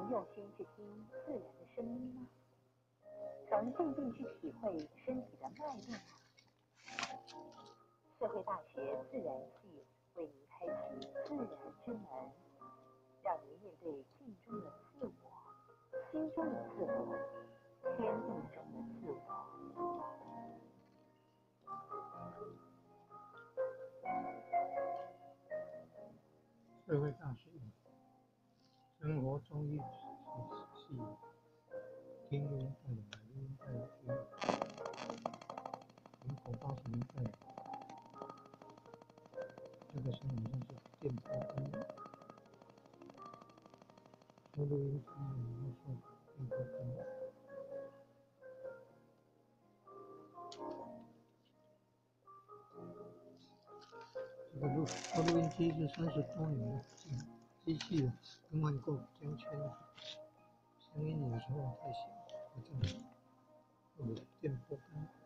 曾用心去听自然的声音吗？曾静静去体会身体的脉动吗？社会大学自然系为您开启自然之门，让您面对镜中的自我、心中的自我、天地中的自我。 社会大学生活中医系听录音带的买录音带的民国80年代，这个声音好像是电波灯，说录音机然后说电波灯。这个录音机是30多年的机器人，更换过胶圈，声音有时候太小，会这样，会有电波灯。